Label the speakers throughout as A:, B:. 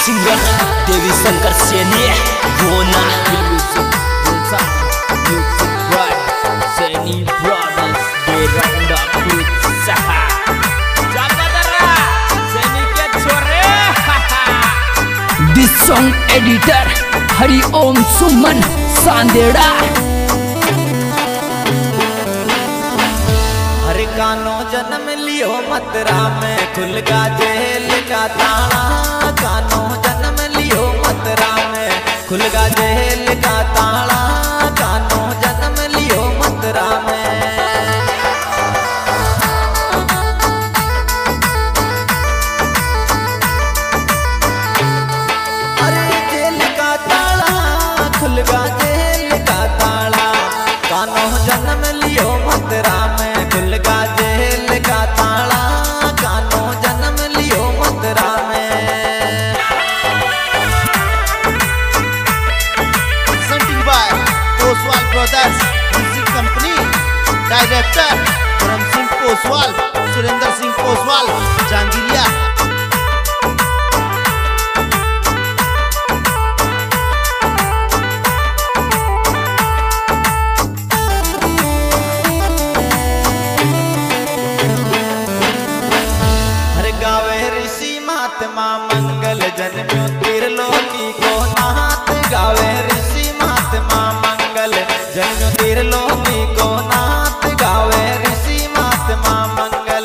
A: Singer Devi Shankar Saini गोना Saini brothers Beranda सहा सैनी के छोरे। This song editor Hari Om Suman Sandera.
B: हर कानो जन्म लियो मतरा में खुल का जेल का ताला। कानो जन्म लियो मतरा में खुल का जेल का ताला। कानो जन्म लियो मतरा में। अरे जेल का ताला खुल का जेल का ताला। कानो जन्म लियो मतरा में खुल का जेल का ताला। कानो जन्म लियो मतरा में।
C: Presenting by Oswal Brothers Music Company. Director Karam Singh Oswal, Surinder Singh Oswal, Jangiria.
B: महात्मा मंगल जन्म्यो त्रिलोकी को नाथ। गावे ऋषि महात्मा मंगल जन्म्यो त्रिलोकी को नाथ। गावे ऋषि महात्मा मंगल।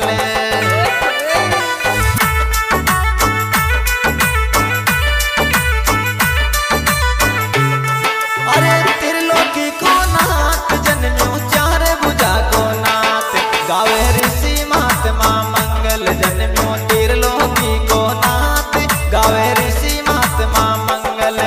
B: अरे त्रिलोकी को नाथ जन्म्यो चार भुजा को नाथ। गावे ऋषि महात्मा मंगल जन्म्यो त्रिलोकी को नाथ। गावे ऋषि महात्मा मंगल।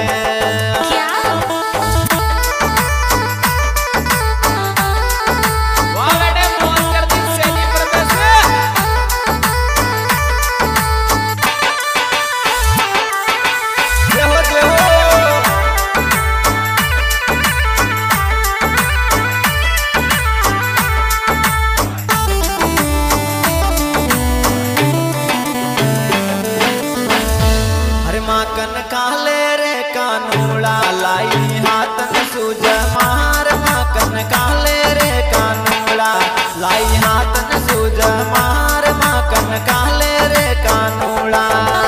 B: कन काले रे कानूला लाई हाथन सूज मार। कन काले रे कानूला लाई हाथन सूज मार। कन काले रे कानूला।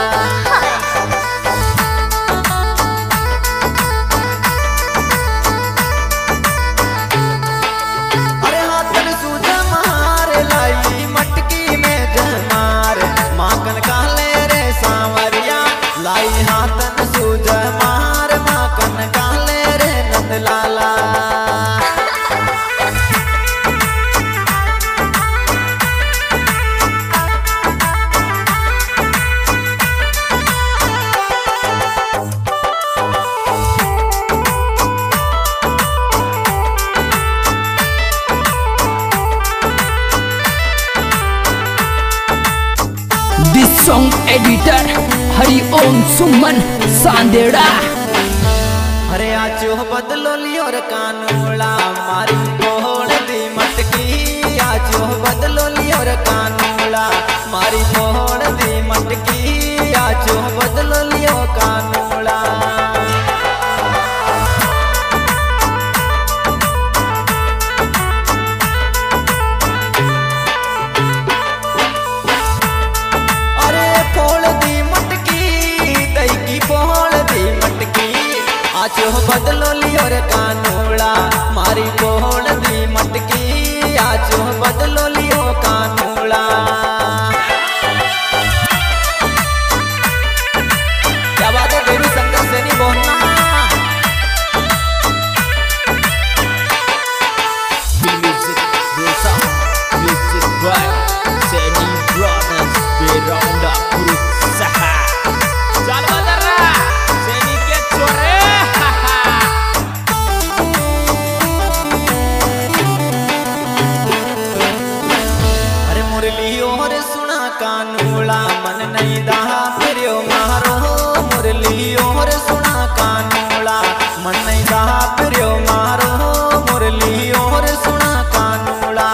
B: अरे हाथन सूज मार लाई मटकी में जमार। कन काले रे सांवरिया लाई हाथन सूज मार। कन काले रे Nandlala.
A: This song editor Hari Om Suman Sandera.
B: अरे आचो बदलो लियो रे कानूला मारी कोहड़ दी मटकी। आचो बदलो लियो रे कानूला मारी कोहड़ दी मटकी। आचो बदलो लियो कानूला। अरे फोड़ दी मटकी दही की फोड़ दी मटकी। आचो बदलो लियो रे कानूला मारी कोहड़ दी मटकी। आचो बदलो लियो कानूला। क्या बात है देवी शंकर सैनी बोलना।
A: Music by Saini brothers Beranda सहा चल बदरा सैनी के छोरे।
B: अरे मुरली और सुना कानूला मन नहीं दहा फिरो मारो। मुरली और सुना कानूला मन नहीं दहा फिरो मारो। मुरली और सुना कानूला।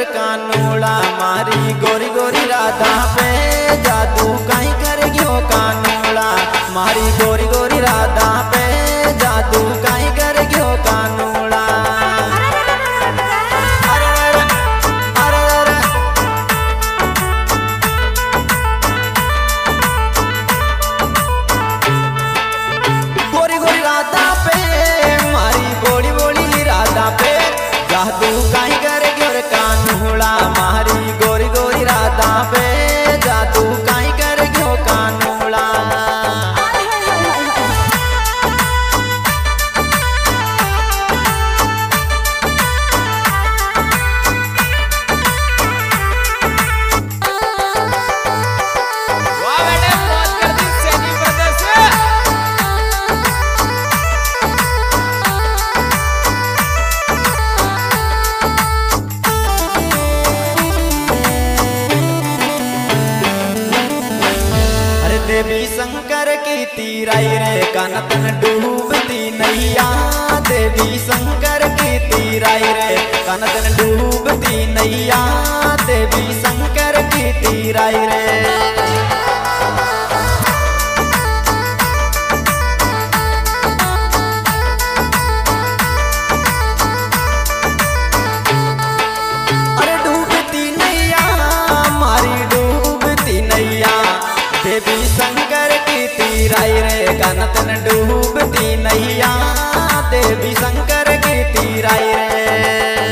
B: कानूड़ा मारी गोरी गोरी राधा पे जादू कहीं कर गयो कानूड़ा मारी गोरी गोरी राधा पे जादू कहीं कर गयो कानूड़ा गोरी गोरी राधा पे मारी बोली बोली राधा पे जादू कहीं कर गयो कानूड़ा मारी गोरी गोरी राधा पे जादू कहीं कर गयो कानूड़ा देवी शंकर की तीराई रे कानतन डूबती नैया देवी शंकर की तीराई रे कानतन डूबती नैया देवी शंकर की तीराई रे देवी शंकर की तीराई रे कानतन डूबती नैया देवी शंकर की तीराई रे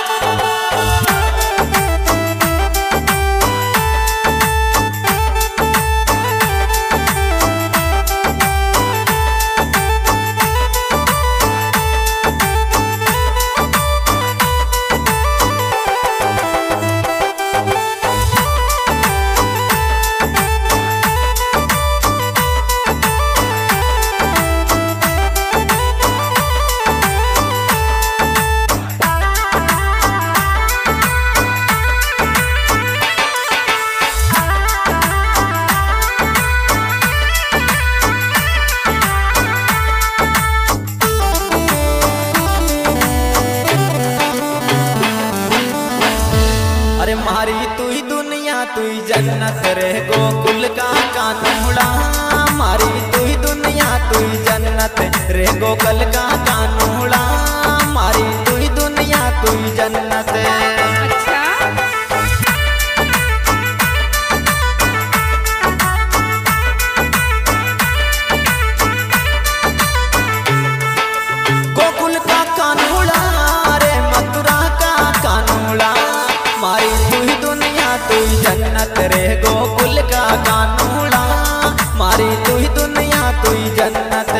B: मारी तू ही दुनिया तू ही जन्नत रे गोकुल का कानूड़ा मारी तू ही दुनिया तू ही जन्नत रे गोकुल का कानूड़ा मारी तू ही दुनिया तू ही जन्नत गोकुल का कानूड़ा रे मथुरा का कानूड़ा मारी तू ही दुनिया तू ही जन्नत रे गोकुल का कानूड़ा मारी तू ही दुनिया तू ही जन्नत